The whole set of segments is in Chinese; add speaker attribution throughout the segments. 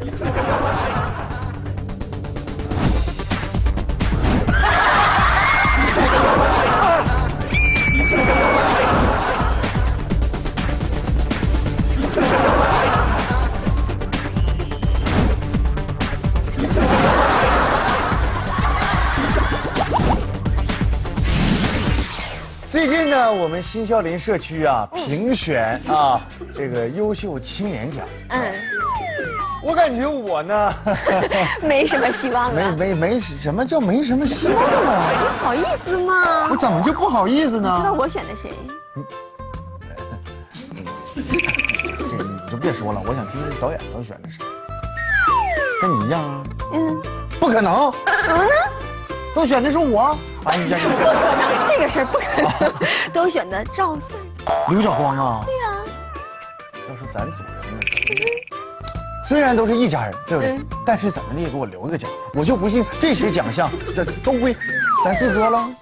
Speaker 1: 最近呢，我们新孝林社区啊评选啊这个优秀青年奖。我感觉我呢
Speaker 2: 没什么希望啊。
Speaker 1: 没什么叫没什么希望啊？
Speaker 2: 不好意思吗？
Speaker 1: 我怎么就不好意思呢？
Speaker 2: 知道我选的谁？
Speaker 1: 这你就别说了，我想听听导演都选的谁。跟你一样啊？不可能。
Speaker 2: 怎么呢？
Speaker 1: 都选的是我。哎呀，
Speaker 2: 这个事儿不可能，都选的赵四儿、
Speaker 1: 刘晓光啊。
Speaker 2: 对呀。
Speaker 1: 要说咱组人呢，虽然都是一家人，对不对？但是怎么的也给我留一个奖，我就不信这些奖项这都归咱四哥了。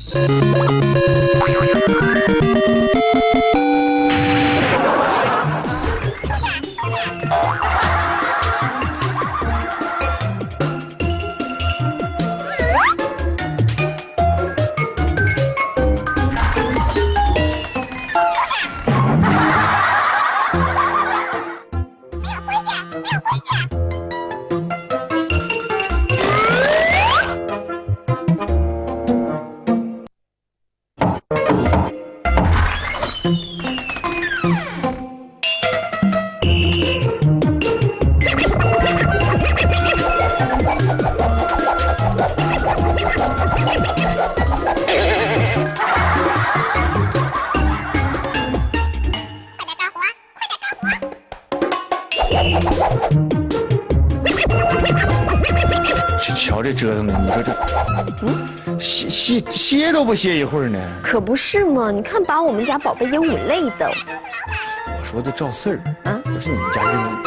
Speaker 1: 瞧这折腾的，你说这，歇都不歇一会儿呢。
Speaker 2: 可不是嘛，你看把我们家宝贝鹦鹉累的。
Speaker 1: 我说的赵四儿啊，不是你们家鹦鹉。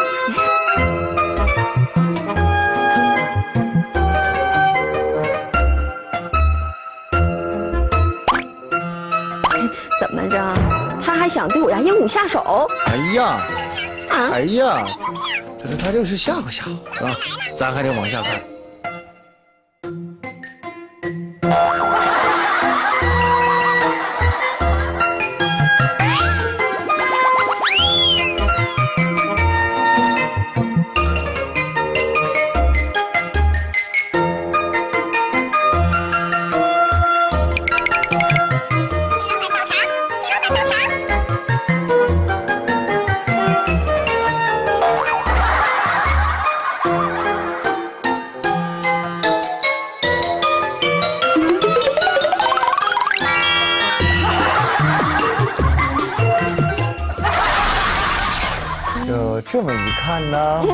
Speaker 2: 怎么着？他还想对我家鹦鹉下手？
Speaker 1: 哎呀，哎呀，他就是吓唬吓唬，是吧？咱还得往下看。这么一看呢，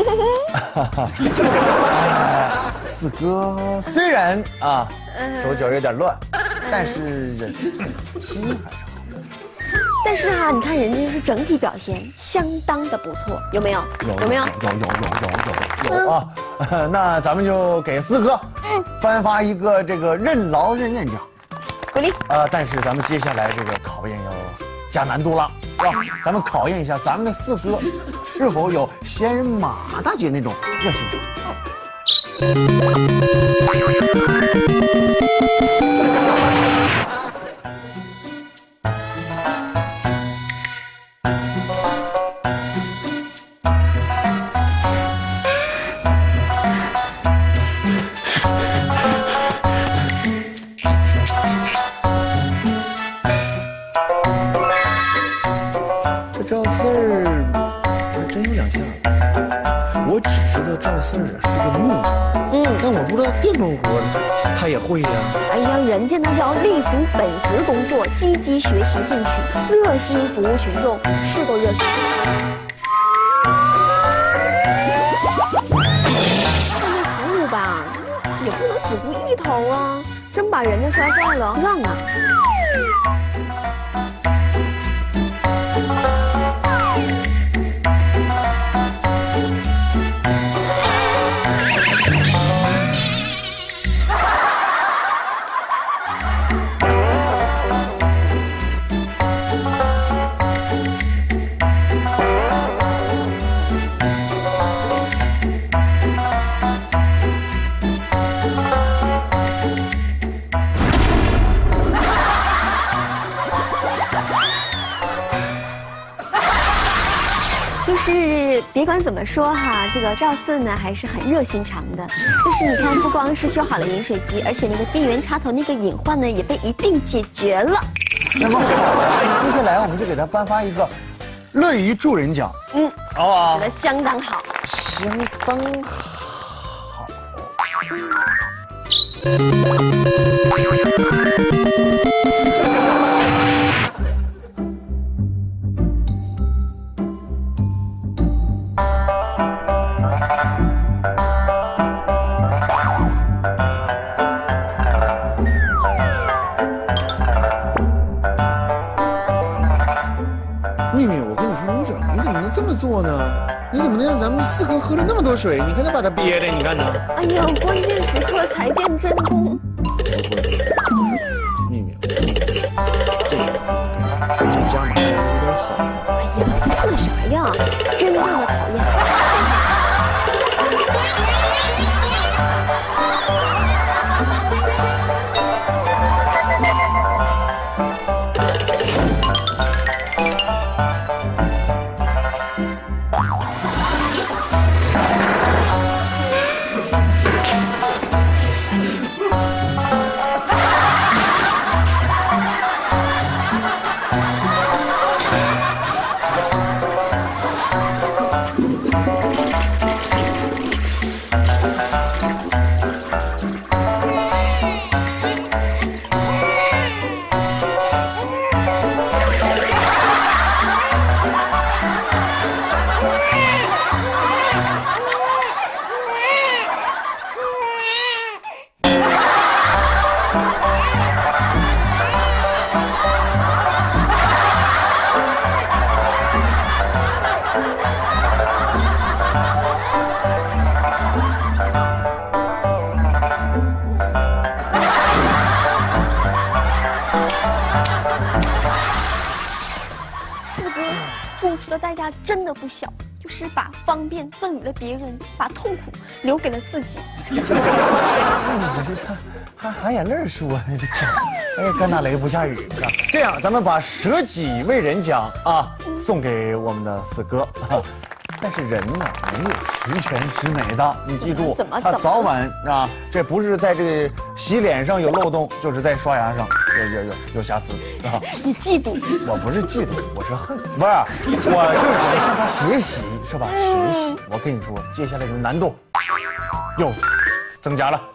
Speaker 1: 四哥虽然啊手脚有点乱，但是人心还是好的。
Speaker 2: 但是哈，你看人家是整体表现相当的不错，有没有？有没有？
Speaker 1: 有啊！那咱们就给四哥颁发一个这个任劳任怨奖，
Speaker 2: 鼓励。
Speaker 1: 但是咱们接下来这个考验要加难度了，是吧？咱们考验一下咱们的四哥是否有仙人马大姐那种热心肠。赵四儿还真有两下子，我只知道赵四儿是个木匠，但我不知道电工活他也会呀。
Speaker 2: 哎呀，人家那叫立足本职工作，积极学习进取，热心服务群众，是够热心。但是服务吧，也不能只顾一头啊，真把人家摔坏了，让啊。 别管怎么说哈，这个赵四呢还是很热心肠的。就是你看，不光是修好了饮水机，而且那个电源插头那个隐患呢也被一并解决了。
Speaker 1: 那么好啊，接下来我们就给他颁发一个乐于助人奖。好不好？
Speaker 2: 做得相当好，
Speaker 1: 相当好。秘密，我跟你说，你怎么能这么做呢？你怎么能让咱们四哥喝了那么多水？你看他把他憋的，你看呢？
Speaker 2: 哎呀，关键时刻才见真功。
Speaker 1: 秘密，这个加码加的有点狠。
Speaker 2: 哎呀，这算啥呀？真正的讨厌。付出的代价真的不小，就是把方便赠予了别人，把痛苦留给了自己。
Speaker 1: 还含眼泪说呢，这哎，干打雷不下雨啊！这样，咱们把舍己为人奖啊送给我们的四哥。但是人呢，没有十全十美的，你记住，他早晚啊，这不是在这个洗脸上有漏洞，就是在刷牙上有瑕疵啊。
Speaker 2: 你嫉妒？
Speaker 1: 我不是嫉妒，我是恨，不是，我就是想向他学习，是吧？学习，我跟你说，接下来的难度又增加了。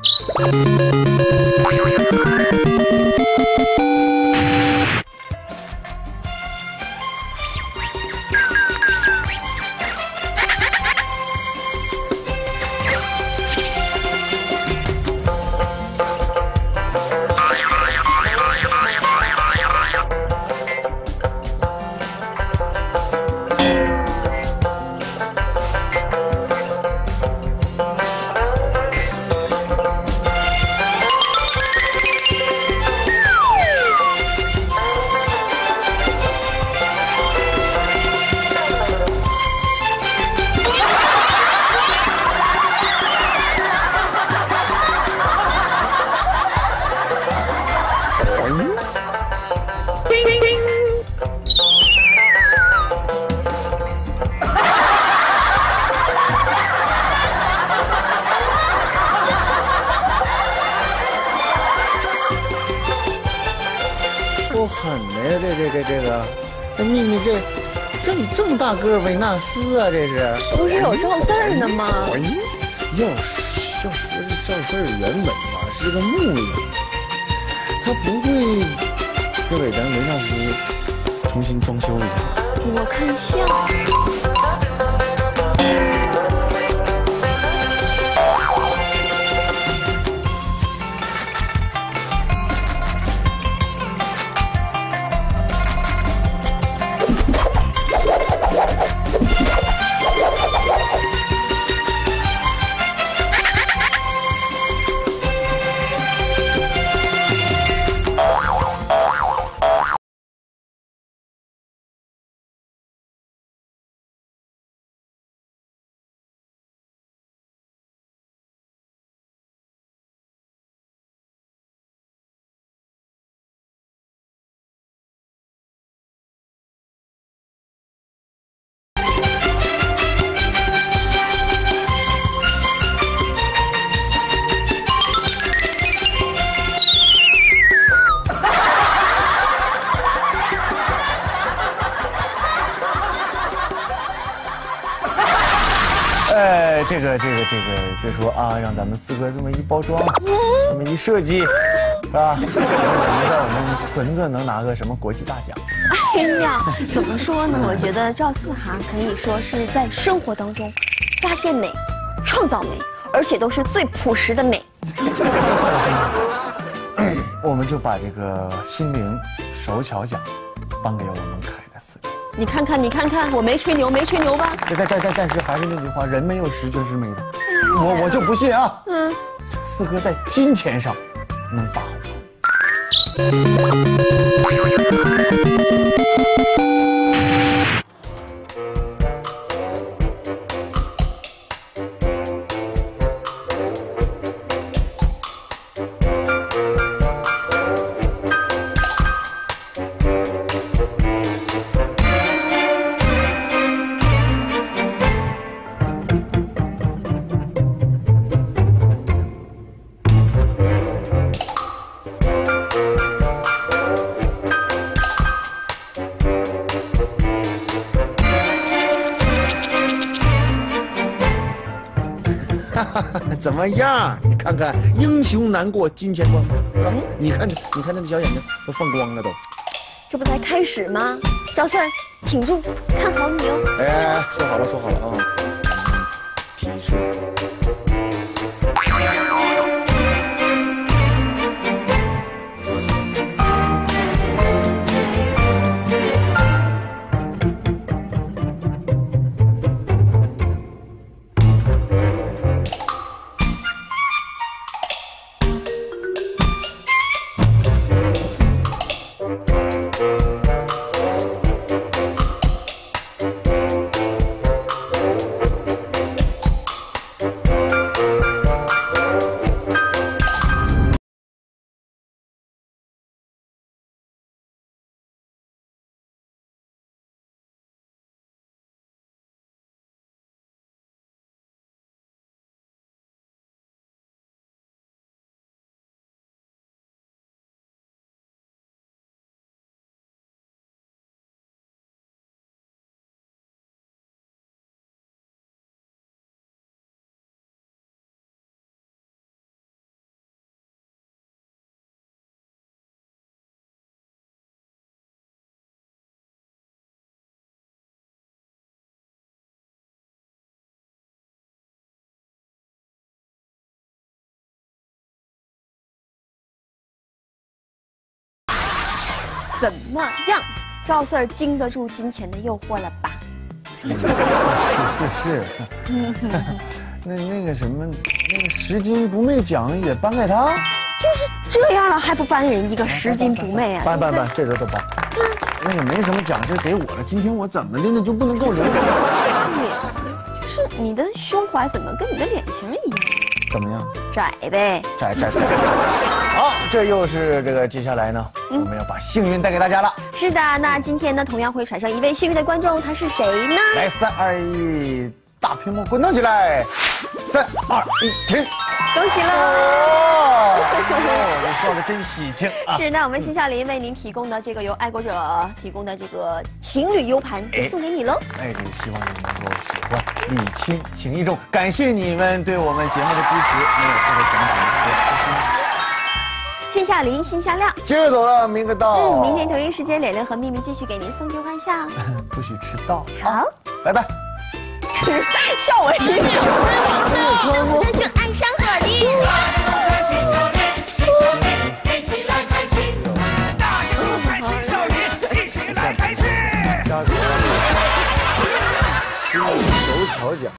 Speaker 1: 够狠的呀，这秘密这么大个维纳斯啊，这是
Speaker 2: 不是有赵四儿呢吗？
Speaker 1: 要说这赵四儿原本吧是个木人，他不会给咱维纳斯重新装修一下？
Speaker 2: 我看像。
Speaker 1: 这个，别说啊，让咱们四哥这么一包装，这么一设计，是吧？我们在我们屯子能拿个什么国际大奖？
Speaker 2: 哎呀，怎么说呢？我觉得赵四哈可以说是在生活当中发现美、创造美，而且都是最朴实的美。
Speaker 1: 我们就把这个心灵手巧奖颁给我们可爱的四哥。
Speaker 2: 你看看，我没吹牛吧？
Speaker 1: 但是还是那句话，人没有十全十美的，我就不信啊。四哥在金钱上能打好怎么样？你看看，英雄难过金钱关吧。啊，你看他的小眼睛都放光了都。
Speaker 2: 这不才开始吗？赵四儿，挺住，看好你哦。
Speaker 1: 哎，说好了啊。提示。
Speaker 2: 怎么样，赵四儿经得住金钱的诱惑了吧？
Speaker 1: 是。那个什么，那个拾金不昧奖也颁给他？
Speaker 2: 就是这样了，还不颁人一个拾金不昧啊？
Speaker 1: 颁，这人都颁。那个没什么奖，这给我了。今天我怎么的呢，就不能够留？
Speaker 2: 就是你的胸怀怎么跟你的脸型一样？
Speaker 1: 怎么样？
Speaker 2: 窄呗。
Speaker 1: 窄。好，这又是这个接下来呢，我们要把幸运带给大家了。
Speaker 2: 是的，那今天呢，同样会产生一位幸运的观众，他是谁呢？
Speaker 1: 来，3、2、1，大屏幕滚动起来！3、2、1，停！
Speaker 2: 恭喜喽！
Speaker 1: 我笑得真喜庆啊！
Speaker 2: 是，那我们新笑林为您提供的这个由爱国者提供的这个情侣 U 盘就送给你喽。
Speaker 1: 哎，希望你能够喜欢，礼轻情意重。感谢你们对我们节目的支持，没有特别奖品。
Speaker 2: 新夏林，新夏亮，
Speaker 1: 今儿走了，明儿到。
Speaker 2: 明天同一时间，脸脸和秘密继续给您送去欢笑。
Speaker 1: 不许迟到。
Speaker 2: 好，
Speaker 1: 拜拜。
Speaker 2: 吓我一跳！
Speaker 3: 我们就爱上耳钉。开心笑脸，一起来开心。大家都开心笑脸，一起来开心。
Speaker 1: 新手巧奖。